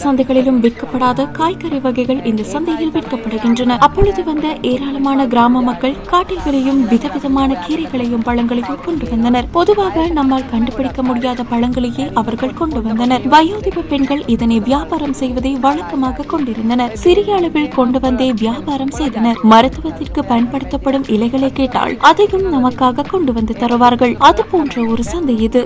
சந்தைகளிலும் விற்கப்படாத காய்கறி வகைகள் இந்த சந்தையில் விற்கப்படுகின்றன. அப்பொழுது வந்த ஏராளமான கிராம மக்கள் காட்டில் விளையும் விதவிதமான கீரைகளையும் பழங்களையும் கொண்டு வந்தனர். பொதுவாக நம்மால் கண்டுபிடிக்க முடியாத பழங்களையே அவர்கள் கொண்டு வந்தனர். வயோதிப பெண்கள் இதனை வியாபாரம் செய்வதை வழக்கமாக கொண்டிருந்தனர். சிறிய அளவில் கொண்டு வந்தே வியாபாரம் செய்தனர். மருத்துவத்திற்கு பயன்படுத்தப்படும் இலைகளை கேட்டால் அதையும் நமக்காக கொண்டு வந்து தருவார்கள். அது போன்ற ஒரு சந்தை இது.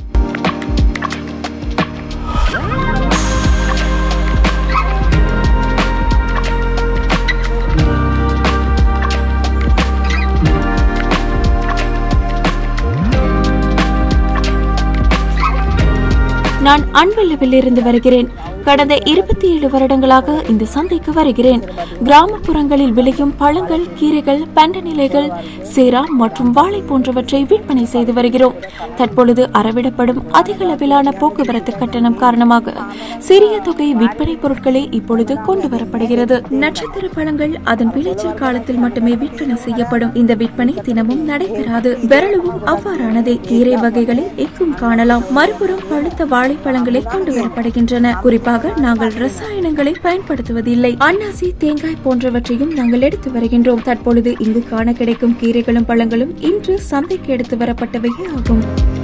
நான் அன்பளவில் இருந்து வருகிறேன். கடந்த 27 வருடங்களாக இந்த சந்தைக்கு வருகிறேன். கிராமப்புறங்களில் விளையும் பழங்கள், கீரைகள், பண்டநிலைகள், சேரா மற்றும் வாழை போன்றவற்றை விற்பனை செய்து வருகிறோம். தற்பொழுது அறவிடப்படும் அதிக அளவிலான போக்குவரத்து கட்டணம் காரணமாக சிறிய தொகை விற்பனை பொருட்களே இப்பொழுது கொண்டு வரப்படுகிறது. நட்சத்திர பழங்கள் அதன் விளைச்சல் காலத்தில் மட்டுமே விற்பனை செய்யப்படும். இந்த விற்பனை தினமும் நடைபெறாது. விரலுவும் அவ்வாறானதே. கீரை வகைகளை எங்கும் காணலாம். மறுபுறம் பழுத்த வாழைப்பழங்களே கொண்டு வரப்படுகின்றன. குறிப்பாக நாங்கள் ரசாயனங்களை பயன்படுத்துவதில்லை. அன்னாசி, தேங்காய் போன்றவற்றையும் நாங்கள் எடுத்து வருகின்றோம். தற்பொழுது இங்கு காண கிடைக்கும் கீரைகளும் பழங்களும் இன்று சந்தைக்கு எடுத்து வரப்பட்டவையே ஆகும்.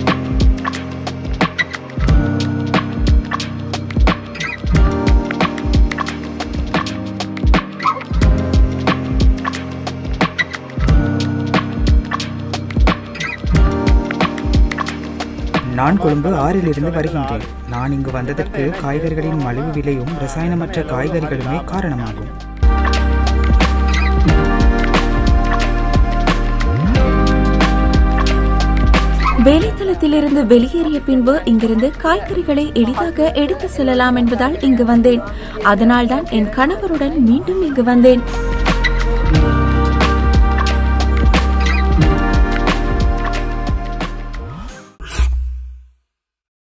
நான் கொழும்பு 6 வருகின்றேன். நான் இங்கு வந்ததற்கு காய்கறிகளின் மலிவு விலையும் ரசாயனமற்ற காய்கறிகளுமே காரணமாகும். வேலைத்தளத்திலிருந்து வெளியேறிய பின்பு இங்கிருந்து காய்கறிகளை எளிதாக எடுத்து செல்லலாம் என்பதால் இங்கு வந்தேன். அதனால்தான் என் கணவருடன் மீண்டும் இங்கு வந்தேன்.